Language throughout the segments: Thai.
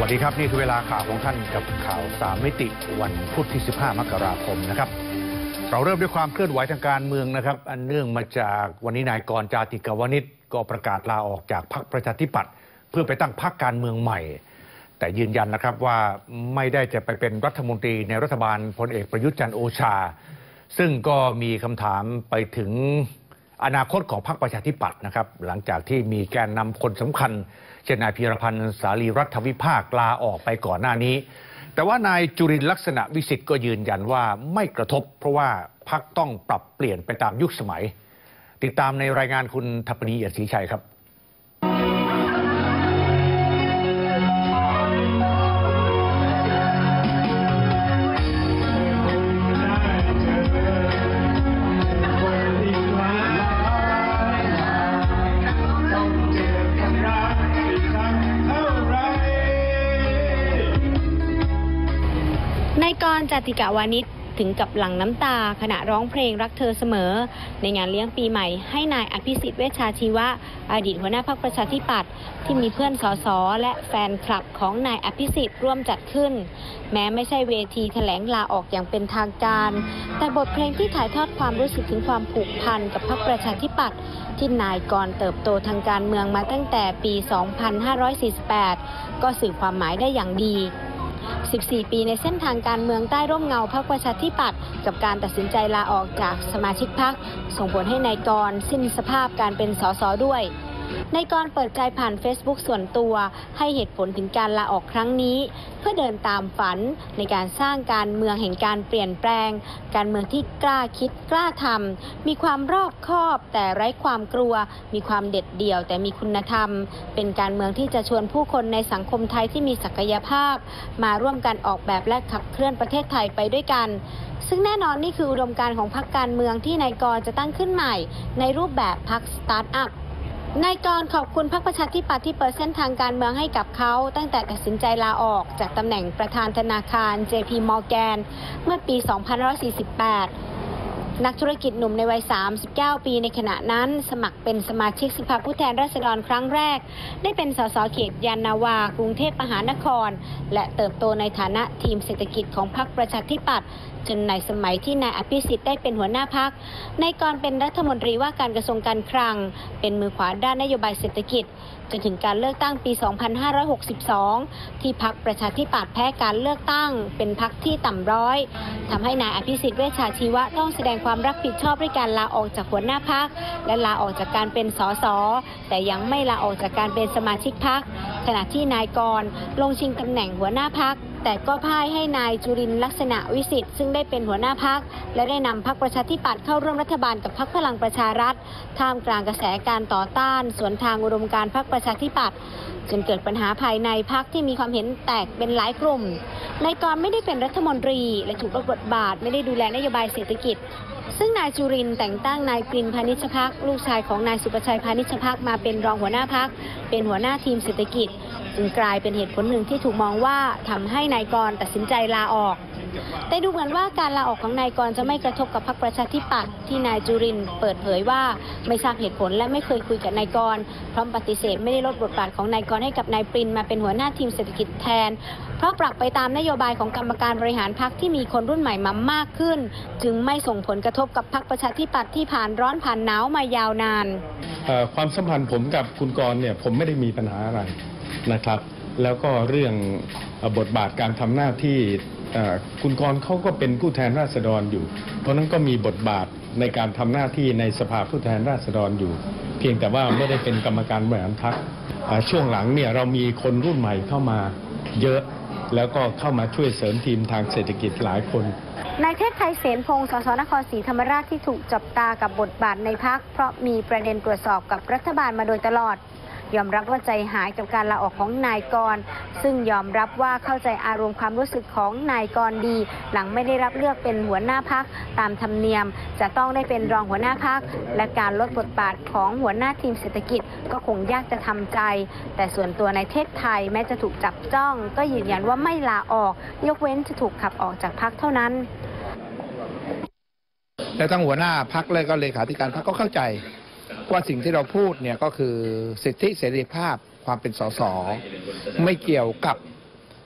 วัสดีครับนี่คือเวลาข่าวของท่านกับข่าว3 มิติวันพุธที่15 มกราคมนะครับเราเริ่มด้วยความเคลื่อนไหวทางการเมืองนะครับอันเนื่องมาจากวันนี้นายกรณ์ จาติกวณิชก็ประกาศลาออกจากพรรคประชาธิปัตย์เพื่อไปตั้งพรรคการเมืองใหม่แต่ยืนยันนะครับว่าไม่ได้จะไปเป็นรัฐมนตรีในรัฐบาลพลเอกประยุทธ์จันทร์โอชาซึ่งก็มีคำถามไปถึงอนาคตของพรรคประชาธิปัตย์นะครับหลังจากที่มีแกนนำคนสำคัญเช่นนายพีรพันธ์สารีรัฐวิภาคลาออกไปก่อนหน้านี้แต่ว่านายจุรินทร์ลักษณะวิสิทธิ์ก็ยืนยันว่าไม่กระทบเพราะว่าพรรคต้องปรับเปลี่ยนไปตามยุคสมัยติดตามในรายงานคุณทัปปณี เอียดศรีชัยครับนายกรณ์ จาติกวณิชถึงกับหลั่งน้ำตาขณะร้องเพลงรักเธอเสมอในงานเลี้ยงปีใหม่ให้นายอภิสิทธิ์เวชชาชีวะอดีตหัวหน้าพรรคประชาธิปัตย์ที่มีเพื่อนสสและแฟนคลับของนายอภิสิทธิ์ร่วมจัดขึ้นแม้ไม่ใช่เวทีแถลงลาออกอย่างเป็นทางการแต่บทเพลงที่ถ่ายทอดความรู้สึกถึงความผูกพันกับพรรคประชาธิปัตย์ที่นายกรณ์เติบโตทางการเมืองมาตั้งแต่ปี 2548 ก็สื่อความหมายได้อย่างดี14 ปีในเส้นทางการเมืองใต้ร่มเงาพรรคประชาธิปัตย์กับการตัดสินใจลาออกจากสมาชิกพรรคส่งผลให้นายกรณ์สิ้นสภาพการเป็นสสด้วยนายกรณ์เปิดใจผ่าน Facebook ส่วนตัวให้เหตุผลถึงการลาออกครั้งนี้เพื่อเดินตามฝันในการสร้างการเมืองแห่งการเปลี่ยนแปลงการเมืองที่กล้าคิดกล้าทำมีความรอบคอบแต่ไร้ความกลัวมีความเด็ดเดี่ยวแต่มีคุณธรรมเป็นการเมืองที่จะชวนผู้คนในสังคมไทยที่มีศักยภาพมาร่วมกันออกแบบและขับเคลื่อนประเทศไทยไปด้วยกันซึ่งแน่นอนนี่คืออุดมการณ์ของพรรคการเมืองที่นายกรณ์จะตั้งขึ้นใหม่ในรูปแบบพรรคสตาร์ทอัพนายกรณ์ขอบคุณพรรคประชาธิปัตย์ที่เปิดเส้นทางการเมืองให้กับเขาตั้งแต่ตัดสินใจลาออกจากตำแหน่งประธานธนาคาร JP Morgan เมื่อปี 2548 นักธุรกิจหนุ่มในวัย 39 ปีในขณะนั้นสมัครเป็นสมาชิกสภาผู้แทนราษฎรครั้งแรกได้เป็นสสเขตยานนาวากรุงเทพมหานครและเติบโตในฐานะทีมเศรษฐกิจของพรรคประชาธิปัตย์จนในสมัยที่นายอภิสิทธิ์ได้เป็นหัวหน้าพรรคนายกรณ์เป็นรัฐมนตรีว่าการกระทรวงการคลังเป็นมือขวาด้านนโยบายเศรษฐกิจจนถึงการเลือกตั้งปี 2562 ที่พรรคประชาธิปัตย์แพ้การเลือกตั้งเป็นพรรคที่ต่ำร้อยทำให้นายอภิสิทธิ์เวชชาชีวะต้องแสดงความรับผิดชอบด้วยการลาออกจากหัวหน้าพรรคและลาออกจากการเป็นสสแต่ยังไม่ลาออกจากการเป็นสมาชิกพรรคขณะที่นายกรณ์ลงชิงตำแหน่งหัวหน้าพรรคแต่ก็พ่ายให้นายจุรินทร์ลักษณะวิสิทธิ์ซึ่งได้เป็นหัวหน้าพรรคและได้นำพรรคประชาธิปัตย์เข้าร่วมรัฐบาลกับพรรคพลังประชารัฐท่ามกลางกระแสการต่อต้านสวนทางอุดมการณ์พรรคประชาธิปัตย์จนเกิดปัญหาภายในพรรคที่มีความเห็นแตกเป็นหลายกลุ่มนายกรณ์ไม่ได้เป็นรัฐมนตรีและถูกลดบทบาทไม่ได้ดูแลนโยบายเศรษฐกิจซึ่งนายจุรินทร์แต่งตั้งนายกฤษณ์พานิชภักดิ์ลูกชายของนายสุประชัยพานิชภักดิ์มาเป็นรองหัวหน้าพรรคเป็นหัวหน้าทีมเศรษฐกิจจึงกลายเป็นเหตุผลหนึ่งที่ถูกมองว่าทำให้นายกรณ์ตัดสินใจลาออกแต่ดูเหมือนว่าการลาออกของนายกรณ์จะไม่กระทบกับพรรคประชาธิปัตย์ที่นายจุรินทร์เปิดเผยว่าไม่ทราบเหตุผลและไม่เคยคุยกับนายกรณ์พร้อมปฏิเสธไม่ได้ลดบทบาทของนายกรณ์ให้กับนายปรินมาเป็นหัวหน้าทีมเศรษฐกิจแทนเพราะปรับไปตามนโยบายของกรรมการบริหารพรรคที่มีคนรุ่นใหม่มามากขึ้นจึงไม่ส่งผลกระทบกับพรรคประชาธิปัตย์ที่ผ่านร้อนผ่านหนาวมายาวนานความสัมพันธ์ผมกับคุณกรณ์เนี่ยผมไม่ได้มีปัญหาอะไรนะครับแล้วก็เรื่องบทบาทการทำหน้าที่คุณกรณ์เขาก็เป็นผู้แทนราษฎรอยู่เพราะนั้นก็มีบทบาทในการทำหน้าที่ในสภาผู้แทนราษฎรอยู่เพียงแต่ว่าไม่ได้เป็นกรรมการบริหารพรรคช่วงหลังเนี่ยเรามีคนรุ่นใหม่เข้ามาเยอะแล้วก็เข้ามาช่วยเสริมทีมทางเศรษฐกิจหลายคนนายเทพไทยเสนพงศ์ สสนครศรีธรรมราชที่ถูกจับตากับบทบาทในพรรคเพราะมีประเด็นตรวจสอบกับรัฐบาลมาโดยตลอดยอมรับว่าใจหายกับการลาออกของนายกรณ์ซึ่งยอมรับว่าเข้าใจอารมณ์ความรู้สึกของนายกรณ์ดีหลังไม่ได้รับเลือกเป็นหัวหน้าพรรคตามธรรมเนียมจะต้องได้เป็นรองหัวหน้าพรรคและการลดบทบาทของหัวหน้าทีมเศรษฐกิจก็คงยากจะทำใจแต่ส่วนตัวนายเทพไทยแม้จะถูกจับจ้องก็ยืนยันว่าไม่ลาออกยกเว้นจะถูกขับออกจากพรรคเท่านั้นและทั้งหัวหน้าพรรคและก็เลขาธิการพรรคก็เข้าใจว่าสิ่งที่เราพูดเนี่ยก็คือสิทธิเสรีภาพความเป็นสสไม่เกี่ยวกับ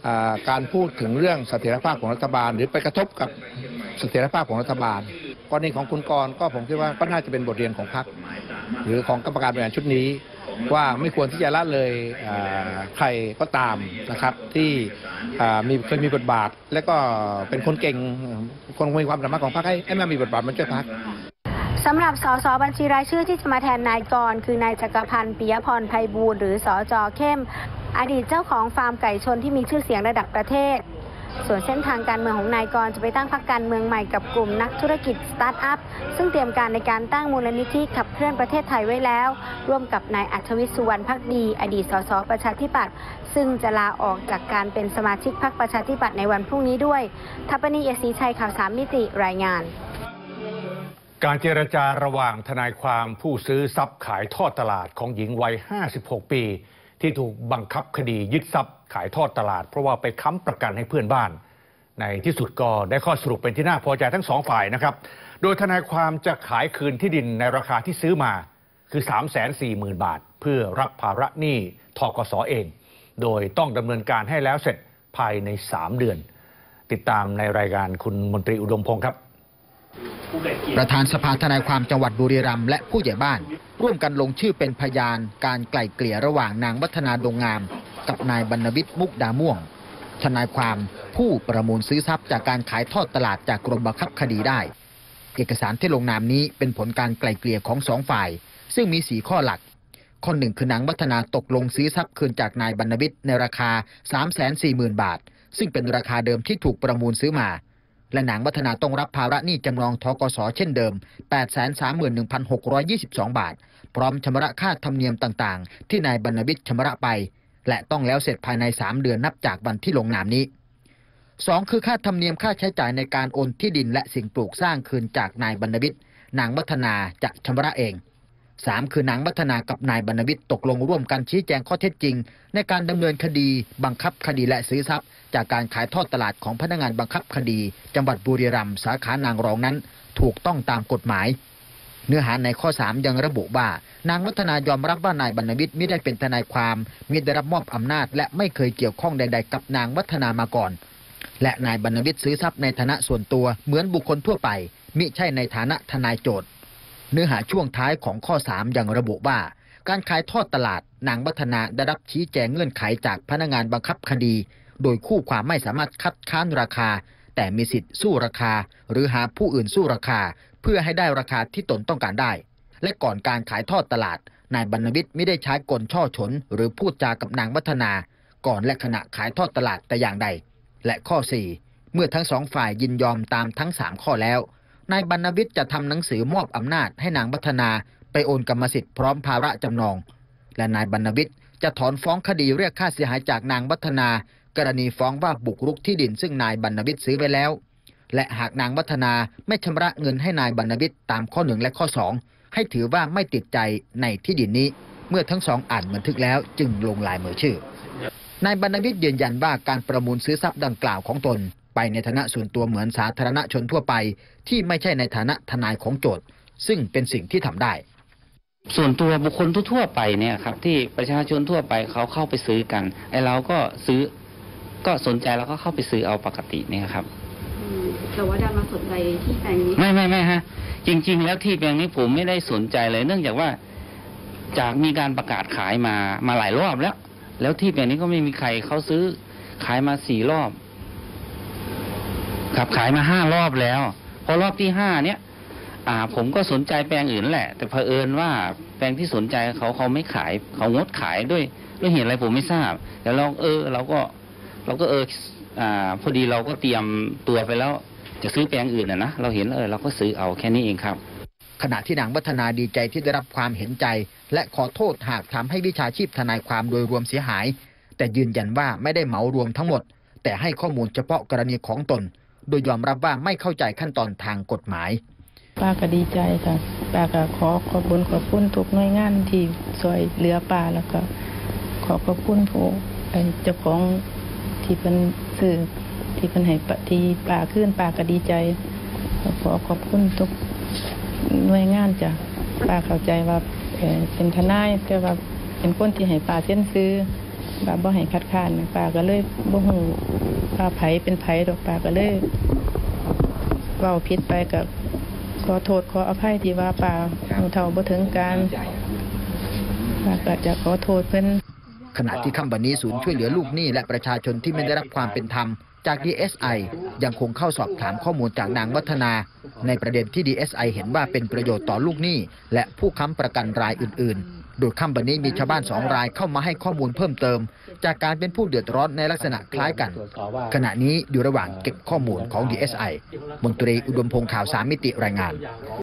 การพูดถึงเรื่องเสถียรภาพของรัฐบาลหรือไปกระทบกับเสถียรภาพของรัฐบาลกรณีของคุณกรณ์ก็ผมคิดว่าก็น่าจะเป็นบทเรียนของพรรคหรือของกรรมการบริหารชุดนี้ว่าไม่ควรที่จะละเลยใครก็ตามนะครับที่เคยมีบทบาทและก็เป็นคนเก่งคนมีความสามารถของพรรคให้มามีบทบาทมันช่วยพรรคสำหรับสสบัญชีรายชื่อที่จะมาแทนนายกรณ์คือนายจักรพันธ์ปิยพรไพบูลย์หรือสจ.เข้มอดีตเจ้าของฟาร์มไก่ชนที่มีชื่อเสียงระดับประเทศส่วนเส้นทางการเมืองของนายกรณ์จะไปตั้งพรรคการเมืองใหม่กับกลุ่มนักธุรกิจสตาร์ทอัพซึ่งเตรียมการในการตั้งมูลนิธิขับเคลื่อนประเทศไทยไว้แล้วร่วมกับนายอัธวิทย์สุวรรณภักดีอดีตสสประชาธิปัตย์ซึ่งจะลาออกจากการเป็นสมาชิกพรรคประชาธิปัตย์ในวันพรุ่งนี้ด้วยทัปนีเอศรีชัยข่าว3มิติรายงานการเจรจาระหว่างทนายความผู้ซื้อทรัพย์ขายทอดตลาดของหญิงวัย 56 ปีที่ถูกบังคับคดียึดทรัพย์ขายทอดตลาดเพราะว่าไปค้ำประกันให้เพื่อนบ้านในที่สุดก็ได้ข้อสรุปเป็นที่น่าพอใจทั้งสองฝ่ายนะครับโดยทนายความจะขายคืนที่ดินในราคาที่ซื้อมาคือ 340,000 บาทเพื่อรับภาระหนี้ธกส.เองโดยต้องดำเนินการให้แล้วเสร็จภายใน3 เดือนติดตามในรายการคุณมนตรีอุดมพงศ์ครับประธานสภาทนายความจังหวัดบุรีรัมย์และผู้ใหญ่บ้านร่วมกันลงชื่อเป็นพยานการไกล่เกลี่ยระหว่างนางวัฒนาดงงามกับนายบรรณวิทย์มุกดาม่วงทนายความผู้ประมูลซื้อทรัพย์จากการขายทอดตลาดจากกรมบังคับคดีได้เอกสารที่ลงนามนี้เป็นผลการไกล่เกลี่ยของ2 ฝ่ายซึ่งมี4 ข้อหลักข้อ 1คือนางวัฒนาตกลงซื้อทรัพย์คืนจากนายบรรณวิทย์ในราคา 340,000 บาทซึ่งเป็นราคาเดิมที่ถูกประมูลซื้อมาและนางวัฒนาต้องรับภาระหนี้จำนองธกส.เช่นเดิม 831,622 บาทพร้อมชำระค่าธรรมเนียมต่างๆที่นายบรรณวิทย์ชำระไปและต้องแล้วเสร็จภายใน3 เดือนนับจากวันที่ลงนามนี้ 2. คือค่าธรรมเนียมค่าใช้จ่ายในการโอนที่ดินและสิ่งปลูกสร้างคืนจากนายบรรณวิทย์นางวัฒนาจะชำระเอง 3. คือนางวัฒนากับนายบรรณวิทย์ตกลงร่วมกันชี้แจงข้อเท็จจริงในการดำเนินคดีบังคับคดีและซื้อทรัพย์จากการขายทอดตลาดของพนักงานบังคับคดีจังหวัดบุรีรัมย์สาขานางรองนั้นถูกต้องตามกฎหมายเนื้อหาในข้อ 3 ยังระบุว่านางวัฒนายอมรับว่านายบรรณวิทย์ไม่ได้เป็นทนายความมิได้รับมอบอำนาจและไม่เคยเกี่ยวข้องใดๆกับนางวัฒนามาก่อนและนายบรรณวิทย์ซื้อทรัพย์ในฐานะส่วนตัวเหมือนบุคคลทั่วไปมิใช่ในฐานะทนายโจทก์เนื้อหาช่วงท้ายของข้อ 3 ยังระบุว่าการขายทอดตลาดนางวัฒนาได้รับชี้แจงเงื่อนไขจากพนักงานบังคับคดีโดยคู่ความไม่สามารถคัดค้านราคาแต่มีสิทธิ์สู้ราคาหรือหาผู้อื่นสู้ราคาเพื่อให้ได้ราคาที่ตนต้องการได้และก่อนการขายทอดตลาดนายบรรณวิทย์ไม่ได้ใช้กลช่อฉนหรือพูดจากับนางวัฒนาก่อนและขณะขายทอดตลาดแต่อย่างใดและข้อ 4 เมื่อทั้ง2 ฝ่ายยินยอมตามทั้ง3 ข้อแล้วนายบรรณวิทย์จะทำหนังสือมอบอำนาจให้นางวัฒนาไปโอนกรรมสิทธิ์พร้อมภาระจำนองและนายบรรณวิทย์จะถอนฟ้องคดีเรียกค่าเสียหายจากนางวัฒนากรณีฟ้องว่าบุกรุกที่ดินซึ่งนายบรรณวิทย์ซื้อไว้แล้วและหากนางวัฒนาไม่ชำระเงินให้นายบรรณวิทย์ตามข้อ 1 และข้อ 2ให้ถือว่าไม่ติดใจในที่ดินนี้เมื่อทั้ง2อ่านบันทึกแล้วจึงลงลายมือชื่อนายบรรณวิทย์ยืนยันว่าการประมูลซื้อทรัพย์ดังกล่าวของตนไปในฐานะส่วนตัวเหมือนสาธารณชนทั่วไปที่ไม่ใช่ในฐานะทนายของโจทก์ซึ่งเป็นสิ่งที่ทำได้ส่วนตัวบุคคลทั่วไปเนี่ยครับที่ประชาชนทั่วไปเขาเข้าไปซื้อกันไอ้เราก็ซื้อก็สนใจแล้วก็เข้าไปซื้อเอาปกติเนี่ยครับแต่ว่าดันมาสนใจที่แปลงนี้ไม่ฮะจริงๆแล้วที่แปลงนี้ผมไม่ได้สนใจเลยเนื่องจากว่าจากมีการประกาศขายมาหลายรอบแล้วที่แปลงนี้ก็ไม่มีใครเขาซื้อขายมา4 รอบครับขายมา5 รอบแล้วพอรอบที่5เนี่ยผมก็สนใจแปลงอื่นแหละแต่เผอิญว่าแปลงที่สนใจเขาไม่ขายเขางดขายด้วยเหตุอะไรผมไม่ทราบแล้วเราก็พอดีเราก็เตรียมตัวไปแล้วจะซื้อแปลงอื่นนะเราเห็นเราก็ซื้อเอาแค่นี้เองครับขณะที่นางวัฒนาดีใจที่ได้รับความเห็นใจและขอโทษหากทำให้วิชาชีพทนายความโดยรวมเสียหายแต่ยืนยันว่าไม่ได้เหมารวมทั้งหมดแต่ให้ข้อมูลเฉพาะกรณีของตนโดยยอมรับว่าไม่เข้าใจขั้นตอนทางกฎหมายป้าก็ดีใจค่ะป้าก็ขอบคุณทุกหน่วยงานที่ช่วยเหลือป้าแล้วก็ขอบคุณผู้เจ้าของที่เป็นสื่อที่เป็นให้ที่ป้าขึ้นป้าก็ดีใจขอบคุณทุกหน่วยงานจ้ะป้าเข้าใจว่าเป็นทนายแต่ว่าเป็นคนที่ให้ป้าเซ็นซื้อป้าบ่ให้คัดค้านป้าก็เลยบ่ฮู้ว่าไผเป็นไผดอกป้าก็เลยเว้าผิดไปกับขอโทษขออภัยที่ว่าป้าหูเฒ่าบ่ถึงการป้าก็จะขอโทษเพิ่นขณะที่ค่ำวันนี้ศูนย์ช่วยเหลือลูกหนี้และประชาชนที่ไม่ได้รับความเป็นธรรมจาก DSI ยังคงเข้าสอบถามข้อมูลจากนางวัฒนาในประเด็นที่ DSI เห็นว่าเป็นประโยชน์ต่อลูกหนี้และผู้ค้ำประกันรายอื่นๆโดยค่ำวันนี้มีชาวบ้าน2 รายเข้ามาให้ข้อมูลเพิ่มเติมจากการเป็นผู้เดือดร้อนในลักษณะคล้ายกันขณะนี้อยู่ระหว่างเก็บข้อมูลของ DSI มนตรีอุดมพงษ์ข่าว3 มิติรายงาน